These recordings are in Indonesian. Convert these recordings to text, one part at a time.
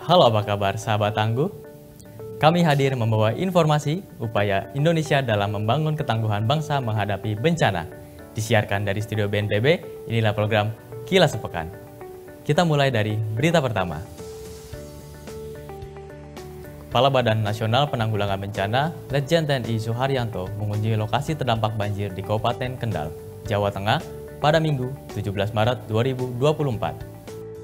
Halo, apa kabar sahabat tangguh? Kami hadir membawa informasi upaya Indonesia dalam membangun ketangguhan bangsa menghadapi bencana. Disiarkan dari studio BNPB, inilah program Kilas Sepekan. Kita mulai dari berita pertama. Kepala Badan Nasional Penanggulangan Bencana, Letjen TNI Suharyanto mengunjungi lokasi terdampak banjir di Kabupaten Kendal, Jawa Tengah pada Minggu 17 Maret 2024.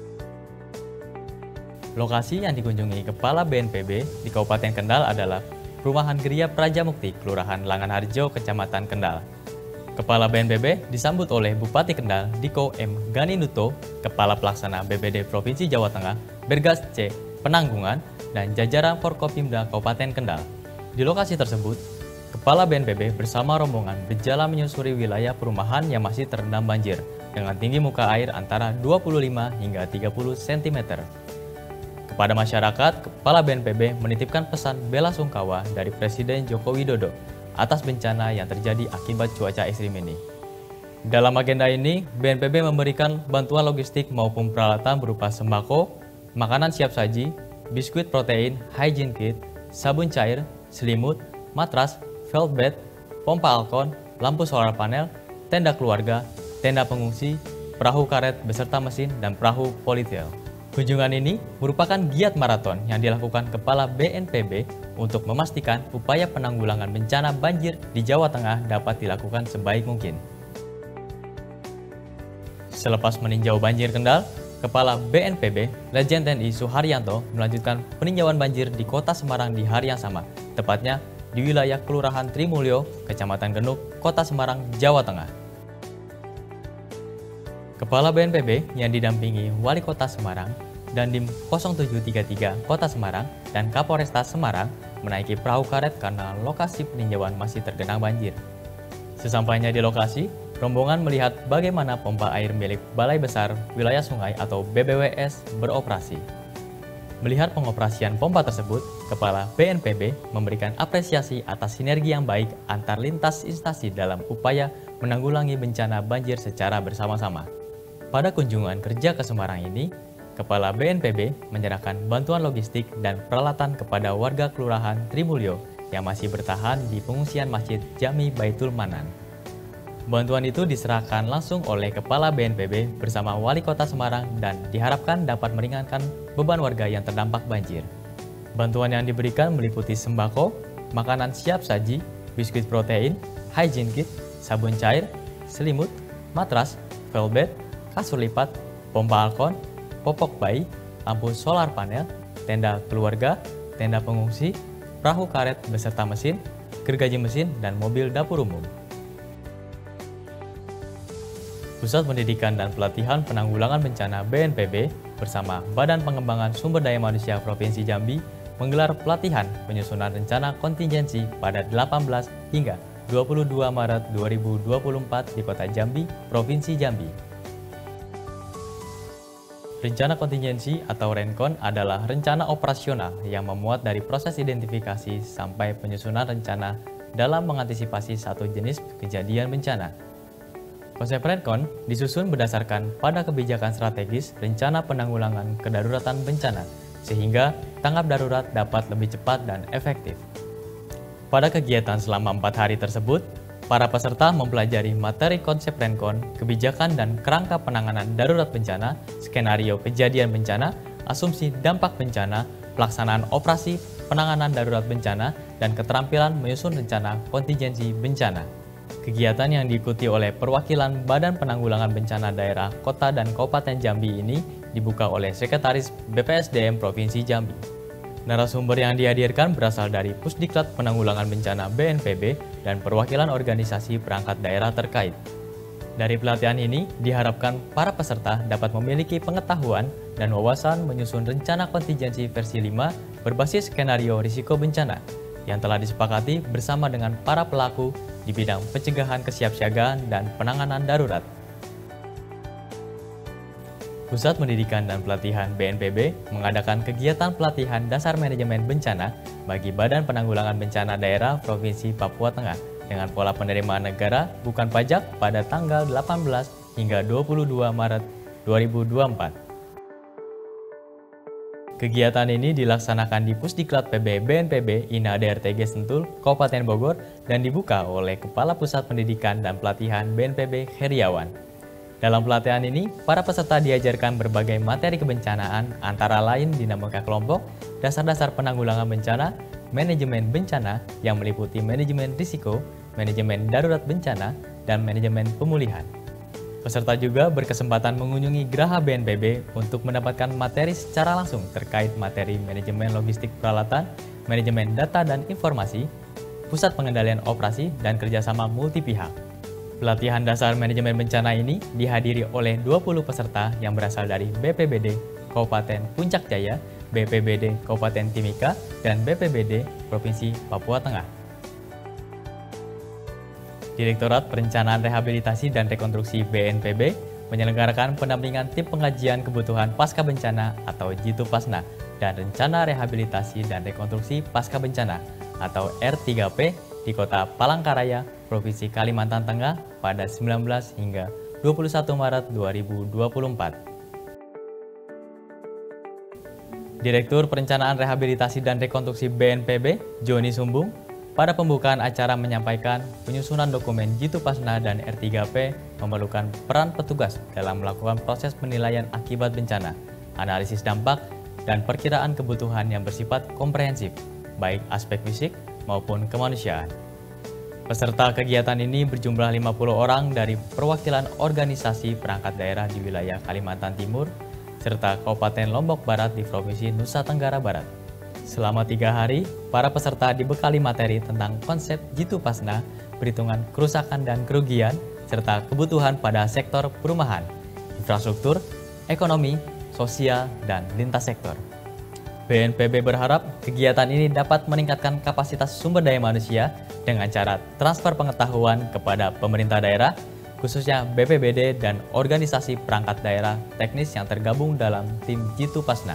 Lokasi yang dikunjungi Kepala BNPB di Kabupaten Kendal adalah Perumahan Geria Praja Mukti, Kelurahan Langanharjo, Kecamatan Kendal. Kepala BNPB disambut oleh Bupati Kendal, Diko M. Ganinuto, Kepala Pelaksana BPD Provinsi Jawa Tengah, Bergas C. Penanggungan, dan jajaran Forkopimda Kabupaten Kendal. Di lokasi tersebut, Kepala BNPB bersama rombongan berjalan menyusuri wilayah perumahan yang masih terendam banjir dengan tinggi muka air antara 25 hingga 30 cm. Kepada masyarakat, Kepala BNPB menitipkan pesan bela sungkawa dari Presiden Joko Widodo atas bencana yang terjadi akibat cuaca ekstrim ini. Dalam agenda ini, BNPB memberikan bantuan logistik maupun peralatan berupa sembako, makanan siap saji, biskuit protein, hygiene kit, sabun cair, selimut, matras, felt bed, pompa alkon, lampu solar panel, tenda keluarga, tenda pengungsi, perahu karet beserta mesin, dan perahu politel. Kunjungan ini merupakan giat maraton yang dilakukan Kepala BNPB untuk memastikan upaya penanggulangan bencana banjir di Jawa Tengah dapat dilakukan sebaik mungkin. Selepas meninjau banjir Kendal, Kepala BNPB, Letjen TNI Suharyanto melanjutkan peninjauan banjir di Kota Semarang di hari yang sama, tepatnya di wilayah Kelurahan Trimulyo, Kecamatan Genuk, Kota Semarang, Jawa Tengah. Kepala BNPB yang didampingi Wali Kota Semarang, Dandim 0733 Kota Semarang, dan Kapolresta Semarang menaiki perahu karet karena lokasi peninjauan masih tergenang banjir. Sesampainya di lokasi, rombongan melihat bagaimana pompa air milik Balai Besar Wilayah Sungai atau BBWS beroperasi. Melihat pengoperasian pompa tersebut, Kepala BNPB memberikan apresiasi atas sinergi yang baik antar lintas instansi dalam upaya menanggulangi bencana banjir secara bersama-sama. Pada kunjungan kerja ke Semarang ini, Kepala BNPB menyerahkan bantuan logistik dan peralatan kepada warga Kelurahan Trimulyo yang masih bertahan di pengungsian Masjid Jami Baitul Manan. Bantuan itu diserahkan langsung oleh Kepala BNPB bersama Wali Kota Semarang dan diharapkan dapat meringankan beban warga yang terdampak banjir. Bantuan yang diberikan meliputi sembako, makanan siap saji, biskuit protein, hygiene kit, sabun cair, selimut, matras, felt bed, kasur lipat, pompa alkon, popok bayi, lampu solar panel, tenda keluarga, tenda pengungsi, perahu karet beserta mesin, gergaji mesin, dan mobil dapur umum. Pusat Pendidikan dan Pelatihan Penanggulangan Bencana BNPB bersama Badan Pengembangan Sumber Daya Manusia Provinsi Jambi menggelar pelatihan penyusunan rencana kontingensi pada 18 hingga 22 Maret 2024 di Kota Jambi, Provinsi Jambi. Rencana kontingensi atau Renkon adalah rencana operasional yang memuat dari proses identifikasi sampai penyusunan rencana dalam mengantisipasi satu jenis kejadian bencana. Konsep Renkon disusun berdasarkan pada kebijakan strategis rencana penanggulangan kedaruratan bencana, sehingga tanggap darurat dapat lebih cepat dan efektif. Pada kegiatan selama 4 hari tersebut, para peserta mempelajari materi konsep Renkon, kebijakan dan kerangka penanganan darurat bencana, skenario kejadian bencana, asumsi dampak bencana, pelaksanaan operasi penanganan darurat bencana, dan keterampilan menyusun rencana kontingensi bencana. Kegiatan yang diikuti oleh perwakilan Badan Penanggulangan Bencana Daerah, Kota, dan Kabupaten Jambi ini dibuka oleh Sekretaris BPSDM Provinsi Jambi. Narasumber yang dihadirkan berasal dari Pusdiklat Penanggulangan Bencana BNPB dan perwakilan organisasi perangkat daerah terkait. Dari pelatihan ini, diharapkan para peserta dapat memiliki pengetahuan dan wawasan menyusun rencana kontingensi versi 5 berbasis skenario risiko bencana yang telah disepakati bersama dengan para pelaku di bidang pencegahan kesiapsiagaan dan penanganan darurat. Pusat Pendidikan dan Pelatihan BNPB mengadakan kegiatan pelatihan dasar manajemen bencana bagi Badan Penanggulangan Bencana Daerah Provinsi Papua Tengah dengan pola penerimaan negara bukan pajak pada tanggal 18 hingga 22 Maret 2024. Kegiatan ini dilaksanakan di Pusdiklat PB BNPB INA DRTG Sentul, Kabupaten Bogor, dan dibuka oleh Kepala Pusat Pendidikan dan Pelatihan BNPB Heriawan. Dalam pelatihan ini, para peserta diajarkan berbagai materi kebencanaan, antara lain dinamika kelompok, dasar-dasar penanggulangan bencana, manajemen bencana yang meliputi manajemen risiko, manajemen darurat bencana, dan manajemen pemulihan. Peserta juga berkesempatan mengunjungi Geraha BNPB untuk mendapatkan materi secara langsung terkait materi manajemen logistik peralatan, manajemen data dan informasi, pusat pengendalian operasi, dan kerjasama multi pihak. Pelatihan dasar manajemen bencana ini dihadiri oleh 20 peserta yang berasal dari BPBD Kabupaten Puncak Jaya, BPBD Kabupaten Timika, dan BPBD Provinsi Papua Tengah. Direktorat Perencanaan Rehabilitasi dan Rekonstruksi BNPB menyelenggarakan pendampingan tim pengajian kebutuhan pasca bencana atau Jitu Pasna dan Rencana Rehabilitasi dan Rekonstruksi Pasca Bencana atau R3P di Kota Palangkaraya, Provinsi Kalimantan Tengah pada 19 hingga 21 Maret 2024. Direktur Perencanaan Rehabilitasi dan Rekonstruksi BNPB, Joni Sumbung, pada pembukaan acara menyampaikan penyusunan dokumen Jitu Pasna dan R3P memerlukan peran petugas dalam melakukan proses penilaian akibat bencana, analisis dampak, dan perkiraan kebutuhan yang bersifat komprehensif, baik aspek fisik maupun kemanusiaan. Peserta kegiatan ini berjumlah 50 orang dari perwakilan organisasi perangkat daerah di wilayah Kalimantan Timur, serta Kabupaten Lombok Barat di Provinsi Nusa Tenggara Barat. Selama 3 hari, para peserta dibekali materi tentang konsep Jitu Pasna, perhitungan kerusakan dan kerugian, serta kebutuhan pada sektor perumahan, infrastruktur, ekonomi, sosial, dan lintas sektor. BNPB berharap kegiatan ini dapat meningkatkan kapasitas sumber daya manusia dengan cara transfer pengetahuan kepada pemerintah daerah, khususnya BPBD dan organisasi perangkat daerah teknis yang tergabung dalam tim Jitu Pasna.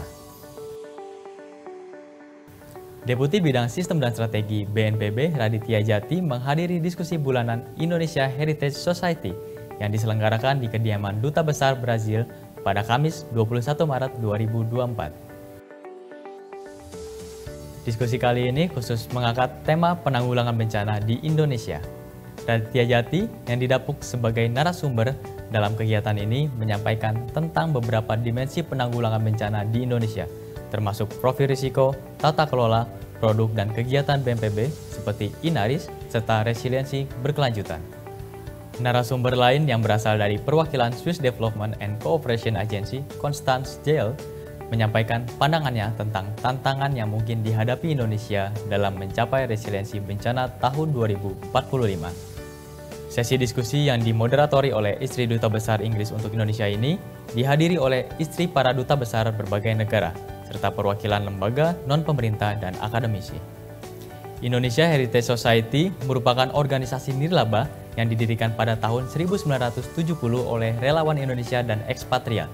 Deputi Bidang Sistem dan Strategi BNPB Raditya Jati menghadiri diskusi bulanan Indonesia Heritage Society yang diselenggarakan di kediaman Duta Besar Brazil pada Kamis 21 Maret 2024. Diskusi kali ini khusus mengangkat tema penanggulangan bencana di Indonesia. Raditya Jati yang didapuk sebagai narasumber dalam kegiatan ini menyampaikan tentang beberapa dimensi penanggulangan bencana di Indonesia, termasuk profil risiko, tata kelola, produk dan kegiatan BNPB seperti Inaris, serta resiliensi berkelanjutan. Narasumber lain yang berasal dari perwakilan Swiss Development and Cooperation Agency, Constance Jael, menyampaikan pandangannya tentang tantangan yang mungkin dihadapi Indonesia dalam mencapai resiliensi bencana tahun 2045. Sesi diskusi yang dimoderatori oleh istri Duta Besar Inggris untuk Indonesia ini dihadiri oleh istri para duta besar berbagai negara, serta perwakilan lembaga, non-pemerintah, dan akademisi. Indonesia Heritage Society merupakan organisasi nirlaba yang didirikan pada tahun 1970 oleh relawan Indonesia dan ekspatriat.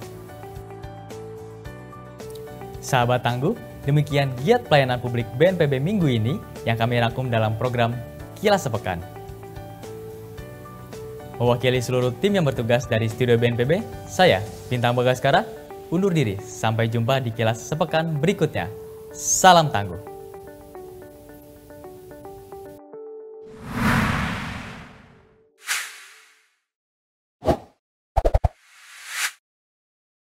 Sahabat Tangguh, demikian giat pelayanan publik BNPB minggu ini yang kami rangkum dalam program Kilas Sepekan. Mewakili seluruh tim yang bertugas dari studio BNPB, saya, Bintang Bagaskara, undur diri. Sampai jumpa di Kilas Sepekan berikutnya. Salam Tangguh.